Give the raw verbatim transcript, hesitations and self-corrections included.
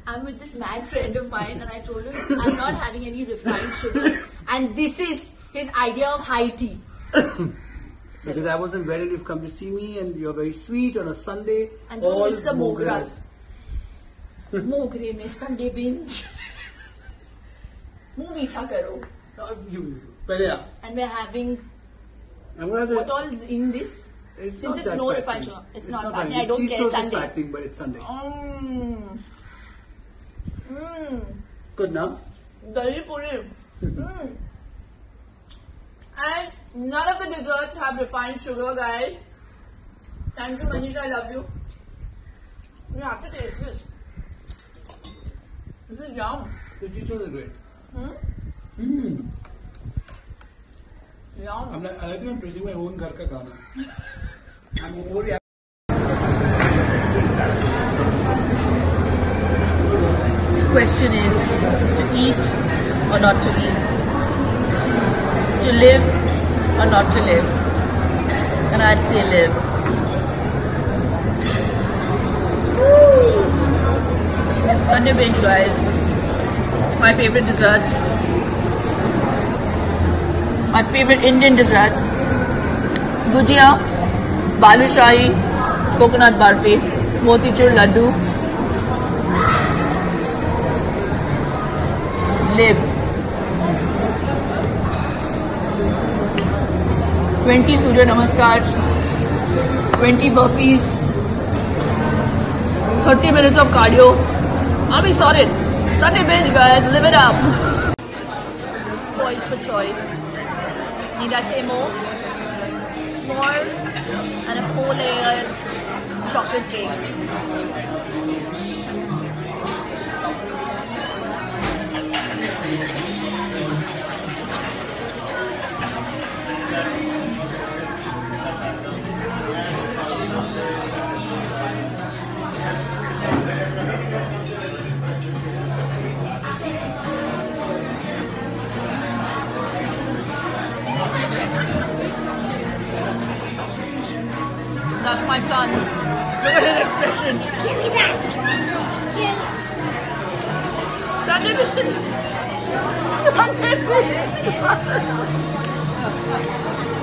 I'm with this mad friend of mine and I told him I'm not having any refined sugar and this is his idea of high tea. Because I wasn't well and you've come to see me and you're very sweet on a Sunday. And don't miss the mogras. Mogre mein Sunday binge. Muh meetha karo. Uh, you, but yeah. And we're having I'm gonna what all is in this? It's Since not it's that no fattening. refined sugar. It's, it's not, not fattening. fattening. I don't Cheese care. It's toast is Sunday. fattening, but it's Sunday. Mmm. Mmm. Good now? Dahi puri. Mmm. And none of the desserts have refined sugar, guys. Thank you, Manish. I love you. You have to taste this. This is yum. The teachers are great. Hmm? Mm. Yum. I'm like, I think I'm tasting my own ghar ka khana. I'm over. The question is to eat or not to eat, to live or not to live, and I'd say live. Sunday binge, guys. My favorite desserts, my favorite Indian desserts: gujia, balushahi, coconut barfi, motichur laddu. Live. twenty Surya Namaskars, twenty burpees, thirty minutes of cardio. I'll be sorted. Sunday binge, guys. Live it up. Spoiled for choice. Need I say more? S'mores and a four layer chocolate cake. That's my son's. Look at his expression. Give me that. Sunday binge. Sunday binge.